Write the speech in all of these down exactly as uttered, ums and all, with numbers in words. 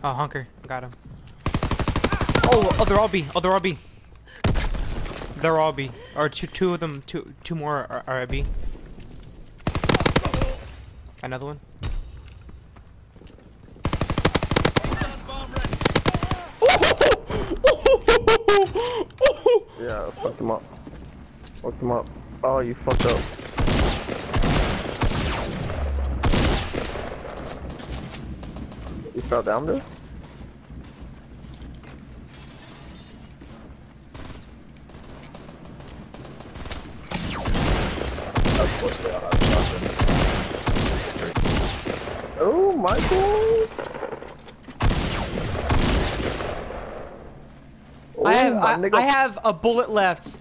Oh, hunker. Got him. Oh, oh, they're all B. Oh, they're all B. They're all B. Or two, two of them. Two, two more are, are at B. Another one. Yeah, fuck him up. Fuck him up. Oh, you fucked up. You fell down there? Of course they all have shotguns. Oh, Michael! Oh, I have my I, nigga. I have a bullet left.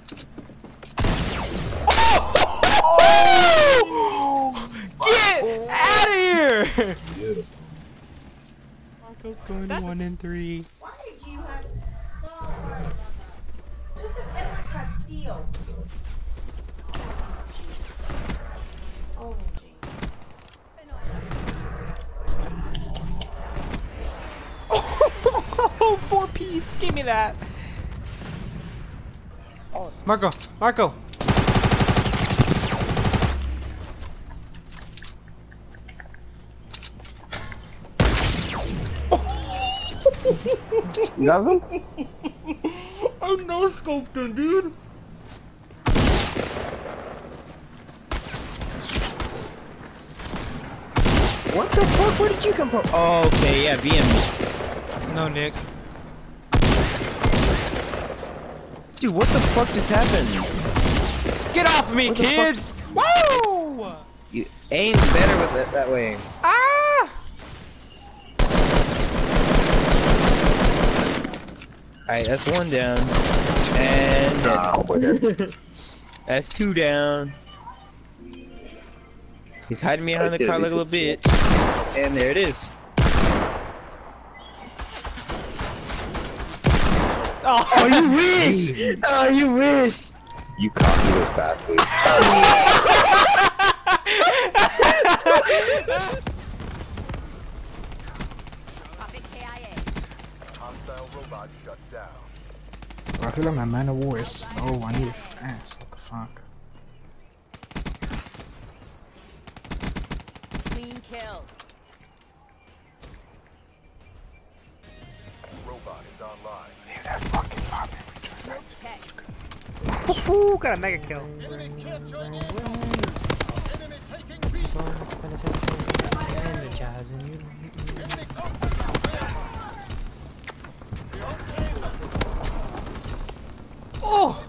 Get out of here! Yeah. Marco's going to one and three. Why did you have to Joseph Edward Castillo? Oh, gee. Oh, four piece. Give me that. Marco, Marco. You got him? I no scoped him, dude. What the fuck? Where did you come from? Oh, okay, yeah, B M me. No, Nick. Dude, what the fuck just happened? Get off of me, What the fuck? kids! Woo! You aim better with it that way. Ah! Alright, that's one down. And Nah, we're good. that's two down. He's hiding behind the Okay, car at like a least little it's bitch. And there it is. Oh, Oh, you wish! Oh, you wish! You cocky little bastard. Hostile robot shut down. Bro, I feel like my man of war is. Oh, I need it fast. What the fuck? Clean kill. Robot is online. Leave that fucking lobby. Check. Ooh, got a mega kill. Enemy kill join in. Enemy taking B. Energizing you. Enemy contact. Oh!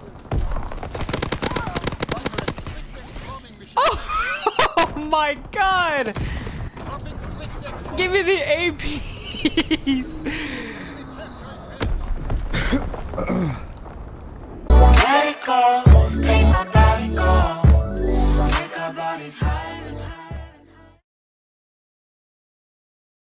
Oh my god! Give me the A Ps! Let it go.